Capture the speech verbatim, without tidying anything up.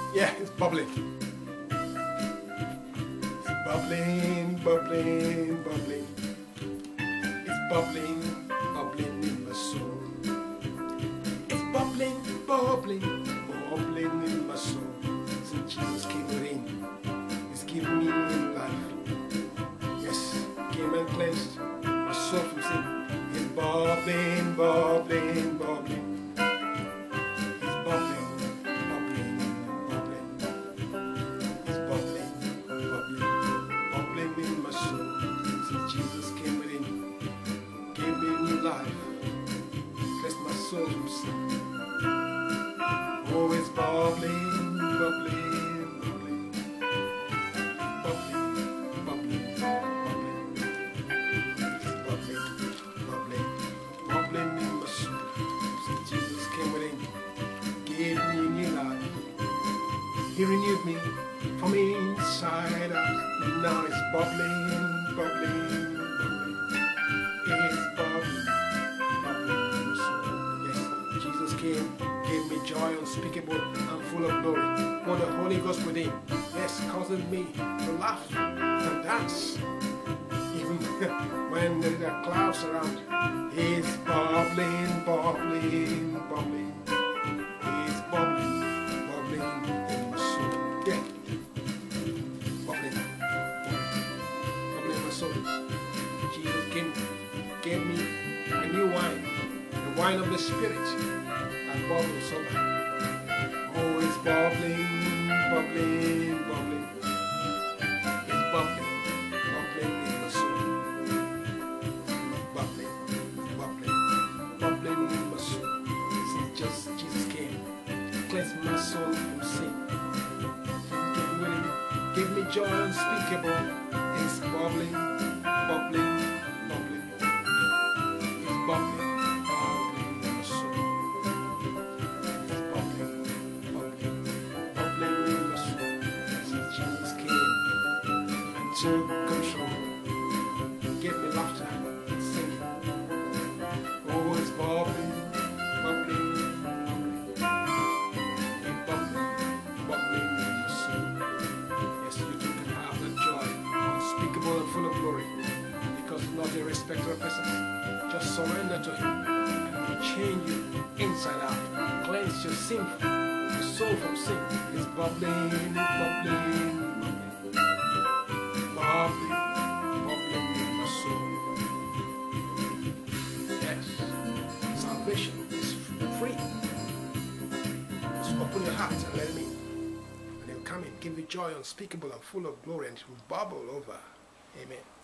Yeah, it's bubbling. It's bubbling, bubbling, bubbling. It's bubbling, bubbling in my soul. It's bubbling, bubbling, bubbling in my soul. Since Jesus came in, He's given me life. Yes, came and cleansed my soul from sin. It's bubbling, bubbling, bubbling. It's bubbling. Jesus came within, gave me new life, blessed my soul from sin. Oh, it's bubbling, bubbling, bubbling, bubbling, bubbling, bubbling, it's bubbling, bubbling, bubbling in my soul. Since Jesus came within, gave me new life, He renewed me from inside out. Now it's bubbling, bubbling. Gave me joy unspeakable and full of glory. For the Holy Ghost within, yes, causing me to laugh and dance. Even when there are clouds around, it's bubbling, bubbling, bubbling. It's bubbling, bubbling in my soul. Yeah, bubbling, bubbling, bubbling in my soul. Jesus gave, gave me a new wine, the wine of the Spirit. Bubbling so bad. Oh, it's bubbling, bubbling, bubbling. It's bubbling, bubbling in my soul. Bubbling, bubbling, bubbling in my soul. Since just Jesus came, cleansed my soul from sin. Give me, give me joy unspeakable. It's bubbling, bubbling, bubbling. It's bubbling. Took control, give me laughter, singing. Oh, it's bubbling, bubbling, bubbling, bubbling, bubbling in my soul. Yes, you too can have that joy, unspeakable and full of glory, because not a respecter of persons. Just surrender to Him, and He will change you inside out, cleanse your sin, your soul from sin. It's bubbling, bubbling. Bubbling, bubbling in my soul. Yes, salvation is free. Just open your heart and let Him in. And He'll come in, give you joy unspeakable and full of glory, and it will bubble over. Amen.